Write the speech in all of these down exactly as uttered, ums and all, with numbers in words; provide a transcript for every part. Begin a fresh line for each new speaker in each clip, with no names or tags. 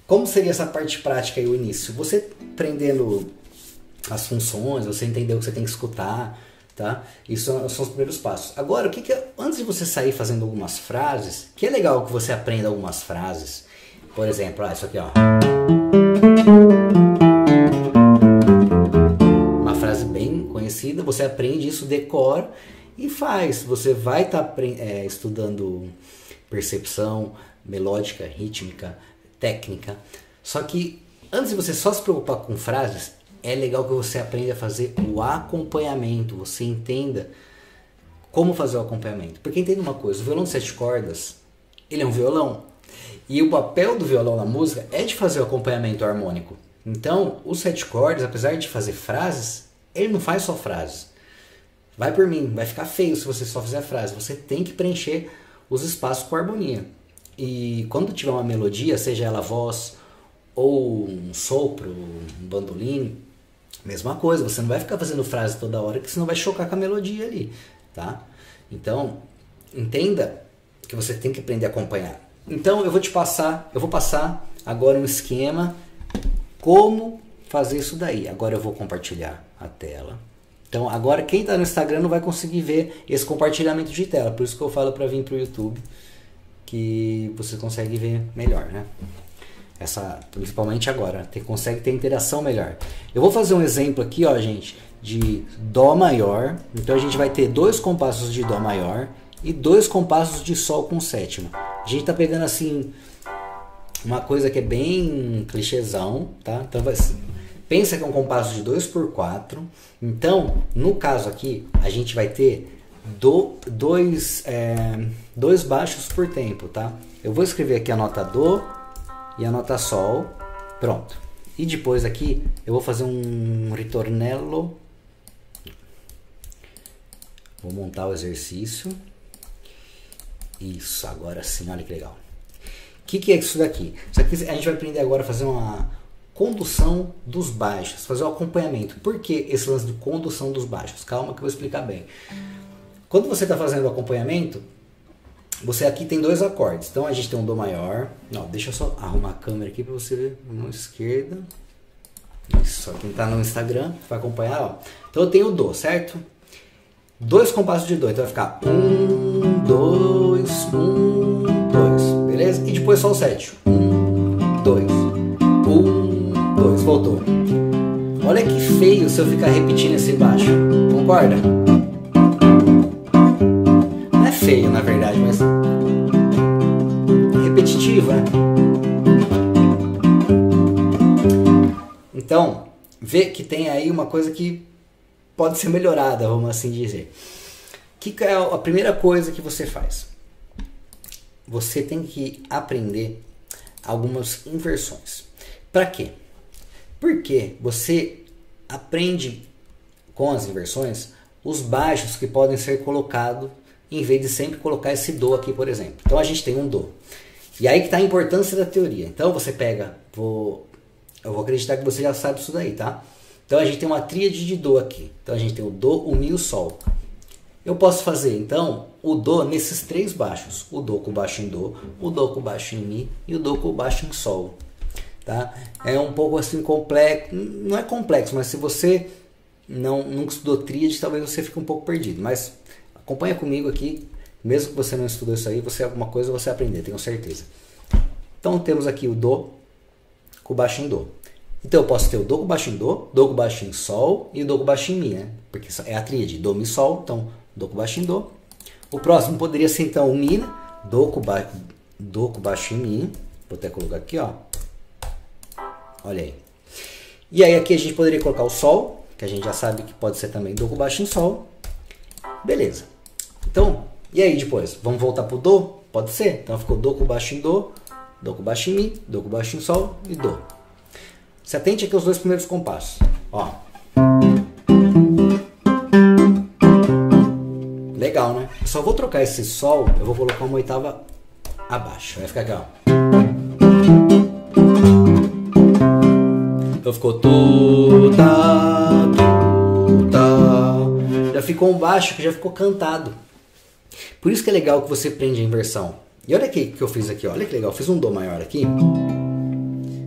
como seria essa parte prática aí, o início? Você aprendendo as funções, você entendeu que você tem que escutar, tá? Isso são, são os primeiros passos. Agora, o que que é, antes de você sair fazendo algumas frases, que é legal que você aprenda algumas frases. Por exemplo, ah, isso aqui, ó. Uma frase bem conhecida, você aprende isso, decora e faz. Você vai estar tá, é, estudando percepção, melódica, rítmica, técnica. Só que antes de você só se preocupar com frases, é legal que você aprenda a fazer o acompanhamento, você entenda como fazer o acompanhamento. Porque entenda uma coisa, o violão de sete cordas, ele é um violão. E o papel do violão na música é de fazer o acompanhamento harmônico. Então, os sete cordas, apesar de fazer frases, ele não faz só frases. Vai por mim, vai ficar feio se você só fizer frase. Você tem que preencher os espaços com harmonia. E quando tiver uma melodia, seja ela voz ou um sopro, um bandolim, mesma coisa, você não vai ficar fazendo frase toda hora, que senão vai chocar com a melodia ali, tá? Então, entenda que você tem que aprender a acompanhar. Então, eu vou te passar, eu vou passar agora um esquema como fazer isso daí. Agora eu vou compartilhar a tela. Então, agora quem está no Instagram não vai conseguir ver esse compartilhamento de tela, por isso que eu falo para vir para o YouTube, que você consegue ver melhor, né? Essa, principalmente agora, tem, consegue ter interação melhor. Eu vou fazer um exemplo aqui, ó, gente, de Dó maior. Então a gente vai ter dois compassos de Dó maior e dois compassos de Sol com sétima. A gente tá pegando assim uma coisa que é bem clichêzão, tá? Então vai, pensa que é um compasso de dois por quatro. Então, no caso aqui, a gente vai ter do, dois, é, dois baixos por tempo, tá? Eu vou escrever aqui a nota Dó e a nota Sol, pronto. E depois aqui eu vou fazer um ritornello. Vou montar o exercício. Isso, agora sim, olha que legal. O que, que é isso daqui? Isso aqui a gente vai aprender agora a fazer uma condução dos baixos, fazer o acompanhamento. Por que esse lance de condução dos baixos? Calma que eu vou explicar bem. Quando você está fazendo o acompanhamento, você aqui tem dois acordes. Então a gente tem um Dó maior. Não, deixa eu só arrumar a câmera aqui para você ver. Mão esquerda. Isso, quem está no Instagram vai acompanhar. Ó. Então eu tenho o Dó, certo? Dois compassos de Dó. Então vai ficar um, dois, um, dois. Beleza? E depois só o sete. Um, dois. Um, dois. Voltou. Olha que feio se eu ficar repetindo esse baixo. Concorda? Não é feio, na verdade, mas repetitivo, né? Então, vê que tem aí uma coisa que pode ser melhorada, vamos assim dizer. Que é a primeira coisa que você faz? Você tem que aprender algumas inversões. Para quê? Porque você aprende com as inversões os baixos que podem ser colocados em vez de sempre colocar esse Dó aqui, por exemplo. Então a gente tem um Dó. E aí que está a importância da teoria. Então você pega, vou, eu vou acreditar que você já sabe isso daí, tá? Então a gente tem uma tríade de Dó aqui. Então a gente tem o Dó, o Mi e o Sol. Eu posso fazer então o Dó nesses três baixos. O Dó com baixo em Dó, o Dó com baixo em Mi e o Dó com baixo em Sol. Tá? É um pouco assim complexo, não é complexo, mas se você não, nunca estudou tríade, talvez você fique um pouco perdido. Mas acompanha comigo aqui, mesmo que você não estudou isso aí, você alguma coisa você vai aprender, tenho certeza. Então temos aqui o Dó com baixo em Dó. Então eu posso ter o Dó com baixo em Dó, Dó com baixo em Sol e o Dó com baixo em Mi, né? Porque é a tríade, Dó, Mi, Sol, então Dó com baixo em Dó. O próximo poderia ser então o Mi, né? Dó com, ba... Dó com baixo em Mi. Vou até colocar aqui, ó. Olha aí. E aí aqui a gente poderia colocar o Sol, que a gente já sabe que pode ser também Dó com baixo em Sol. Beleza. Então, e aí depois? Vamos voltar pro Dó? Pode ser. Então ficou Dó com baixo em Dó, Dó com baixo em Mi, Dó com baixo em Sol e Dó. Se atente aqui aos dois primeiros compassos. Ó. Legal, né? Eu só vou trocar esse Sol, eu vou colocar uma oitava abaixo. Vai ficar aqui, ó. Então ficou tu, tá, tu, tá. Já ficou um baixo que já ficou cantado. Por isso que é legal que você aprende a inversão. E olha aqui que eu fiz aqui, olha que legal. Eu fiz um Dó maior aqui.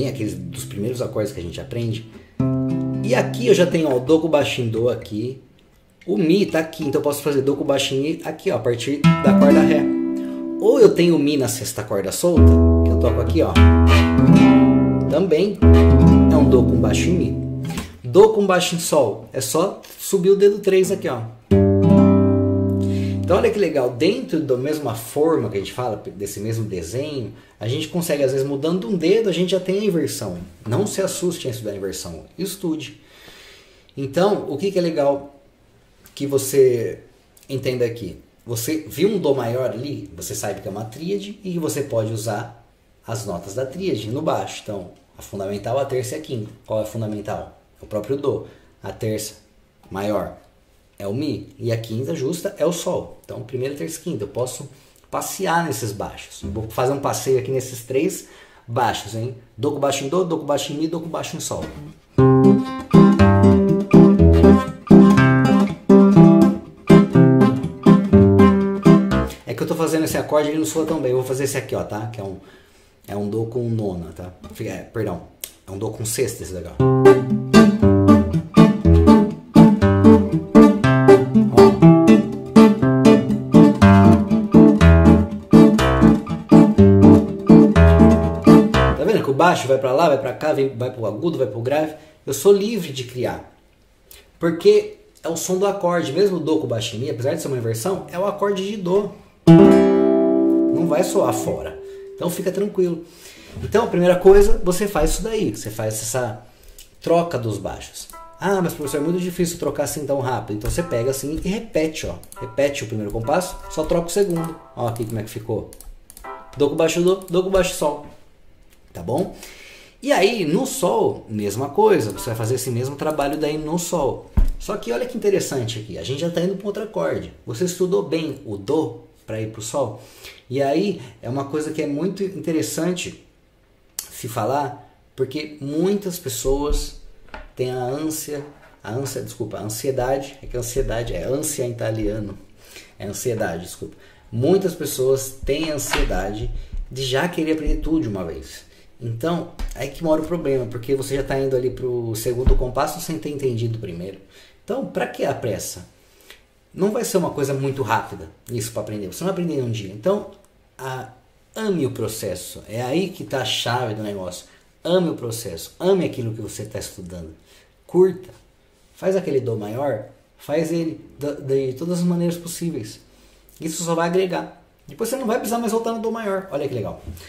aqueles dos primeiros acordes que a gente aprende. E aqui eu já tenho ó, o Do com baixo em Dó aqui. O Mi tá aqui, então eu posso fazer Do com baixo em Mi aqui, ó, a partir da corda Ré. Ou eu tenho o Mi na sexta corda solta, que eu toco aqui, ó. Também é um Do com baixo em Mi. Do com baixo em Sol, é só subir o dedo três aqui, ó. Então olha que legal, dentro da mesma forma que a gente fala, desse mesmo desenho, a gente consegue, às vezes, mudando um dedo, a gente já tem a inversão. Não se assuste em estudar a inversão, estude. Então, o que, que é legal que você entenda aqui? Você viu um Dó maior ali, você sabe que é uma tríade e você pode usar as notas da tríade no baixo. Então, a fundamental, a terça e a quinta. Qual é a fundamental? É o próprio Dó. A terça maior é o Mi e a quinta justa é o Sol. Então, primeira, terça e quinta. Eu posso passear nesses baixos. Eu vou fazer um passeio aqui nesses três baixos, hein? Dó com baixo em Dó, Dó com baixo em Mi, Dó com baixo em Sol. É que eu tô fazendo esse acorde e ele não soa tão bem. Eu vou fazer esse aqui, ó, tá? Que é um, é um Dó com nona, tá? É, perdão. É um Dó com sexta esse daqui, ó. O baixo vai para lá, vai para cá, vai para o agudo, vai para o grave. Eu sou livre de criar. Porque é o som do acorde. Mesmo o Dó com baixo em Mi, apesar de ser uma inversão, é o acorde de Dó. Não vai soar fora. Então fica tranquilo. Então a primeira coisa, você faz isso daí. Você faz essa troca dos baixos. Ah, mas professor, é muito difícil trocar assim tão rápido. Então você pega assim e repete, ó. Repete o primeiro compasso, só troca o segundo. Ó aqui como é que ficou. Dó com baixo Dó, Dó com baixo Sol. Tá bom? E aí, no Sol, mesma coisa. Você vai fazer esse mesmo trabalho daí no Sol. Só que olha que interessante aqui. A gente já está indo para outro acorde. Você estudou bem o Dó para ir para o Sol. E aí, é uma coisa que é muito interessante se falar, porque muitas pessoas têm a ânsia, a ânsia, desculpa, a ansiedade, é que a ansiedade é ânsia em italiano. É ansiedade, desculpa. Muitas pessoas têm ansiedade de já querer aprender tudo de uma vez. Então, aí que mora o problema, porque você já está indo ali para o segundo compasso sem ter entendido o primeiro. Então, para que a pressa? Não vai ser uma coisa muito rápida isso para aprender, você não vai aprender em um dia. Então, a, ame o processo, é aí que está a chave do negócio. Ame o processo, ame aquilo que você está estudando. Curta, faz aquele Dó maior, faz ele de, de todas as maneiras possíveis. Isso só vai agregar. Depois você não vai precisar mais voltar no Dó maior, olha que legal.